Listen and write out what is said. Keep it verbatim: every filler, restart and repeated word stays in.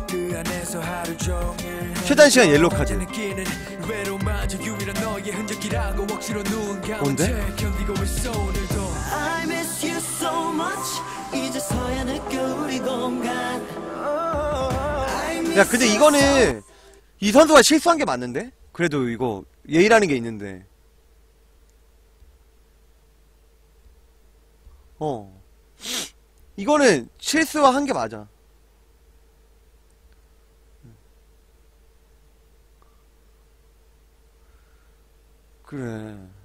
최단 시간 옐로우 카드. 뭔데? 야 근데 이거는 이 선수가 실수한 게 맞는데? 그래도 이거 예의라는 게 있는데. 어 이거는 실수한 게 맞아. 그래.